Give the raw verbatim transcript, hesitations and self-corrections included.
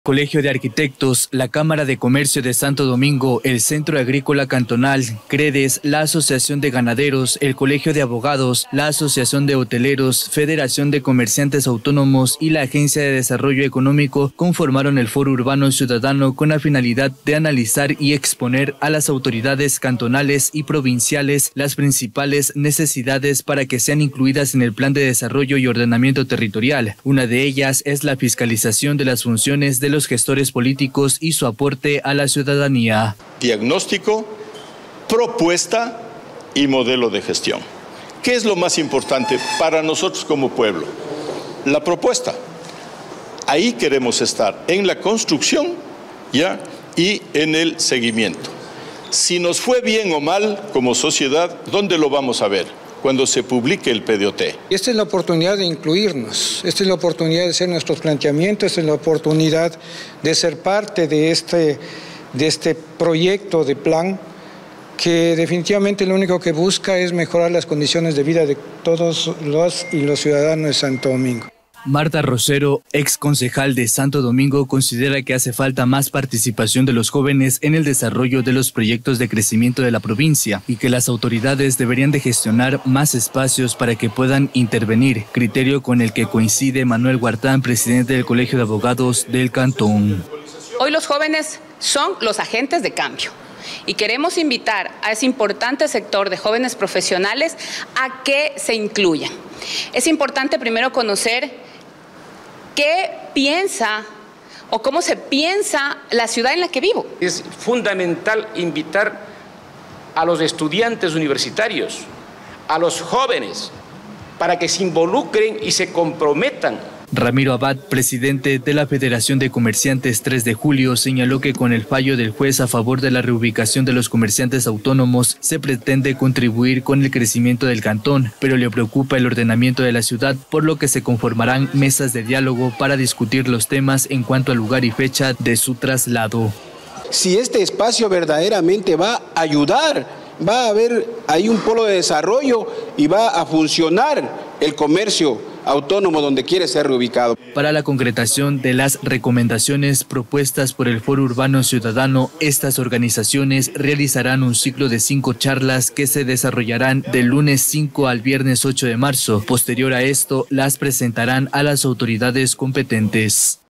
Colegio de Arquitectos, la Cámara de Comercio de Santo Domingo, el Centro Agrícola Cantonal, CREDES, la Asociación de Ganaderos, el Colegio de Abogados, la Asociación de Hoteleros, Federación de Comerciantes Autónomos y la Agencia de Desarrollo Económico conformaron el Foro Urbano Ciudadano con la finalidad de analizar y exponer a las autoridades cantonales y provinciales las principales necesidades para que sean incluidas en el Plan de Desarrollo y Ordenamiento Territorial. Una de ellas es la fiscalización de las funciones de los gestores políticos y su aporte a la ciudadanía. Diagnóstico, propuesta y modelo de gestión. ¿Qué es lo más importante para nosotros como pueblo? La propuesta. Ahí queremos estar, en la construcción, ¿ya? Y en el seguimiento. Si nos fue bien o mal como sociedad, ¿dónde lo vamos a ver? Cuando se publique el P D O T. Esta es la oportunidad de incluirnos, esta es la oportunidad de hacer nuestros planteamientos, esta es la oportunidad de ser parte de este, de este proyecto de plan que definitivamente lo único que busca es mejorar las condiciones de vida de todos los y los ciudadanos de Santo Domingo. Marta Rosero, ex concejal de Santo Domingo, considera que hace falta más participación de los jóvenes en el desarrollo de los proyectos de crecimiento de la provincia y que las autoridades deberían de gestionar más espacios para que puedan intervenir, criterio con el que coincide Manuel Huartán, presidente del Colegio de Abogados del Cantón. Hoy los jóvenes son los agentes de cambio y queremos invitar a ese importante sector de jóvenes profesionales a que se incluyan. Es importante primero conocer qué piensa o cómo se piensa la ciudad en la que vivo. Es fundamental invitar a los estudiantes universitarios, a los jóvenes, para que se involucren y se comprometan. Ramiro Abad, presidente de la Federación de Comerciantes tres de julio, señaló que con el fallo del juez a favor de la reubicación de los comerciantes autónomos se pretende contribuir con el crecimiento del cantón, pero le preocupa el ordenamiento de la ciudad, por lo que se conformarán mesas de diálogo para discutir los temas en cuanto al lugar y fecha de su traslado. Si este espacio verdaderamente va a ayudar, va a haber ahí un polo de desarrollo y va a funcionar el comercio autónomo donde quiere ser reubicado. Para la concretación de las recomendaciones propuestas por el Foro Urbano Ciudadano, estas organizaciones realizarán un ciclo de cinco charlas que se desarrollarán del lunes cinco al viernes ocho de marzo. Posterior a esto, las presentarán a las autoridades competentes.